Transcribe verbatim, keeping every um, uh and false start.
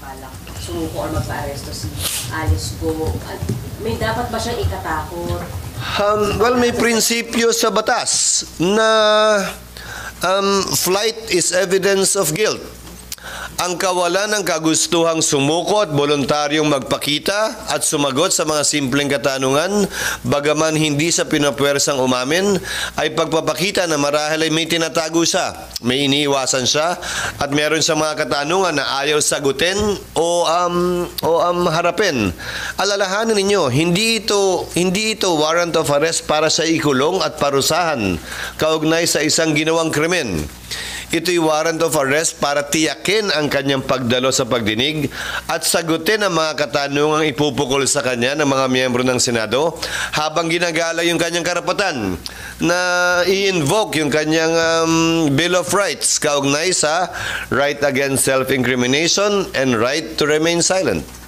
balak sumuko or magpa-aresto si Alice Go? At may dapat ba siyang ikatakot? Um, well, may prinsipyo sa batas na um, flight is evidence of guilt. Ang kawalan ng kagustuhang sumuko at voluntaryong magpakita at sumagot sa mga simpleng katanungan, bagaman hindi sa pinapwersang umamin, ay pagpapakita na marahil ay may tinatago siya, may iniiwasan siya, at meron sa mga katanungan na ayaw sagutin o um, o um, harapin. Alalahanin ninyo, hindi ito hindi ito warrant of arrest para sa ikulong at parusahan kaugnay sa isang ginawang krimen. Ito'y warrant of arrest para tiyakin ang kanyang pagdalo sa pagdinig at sagutin ang mga katanungang ipupukol sa kanya ng mga miyembro ng Senado habang ginagala yung kanyang karapatan na i-invoke yung kanyang um, Bill of Rights kaugnay sa right against self-incrimination and right to remain silent.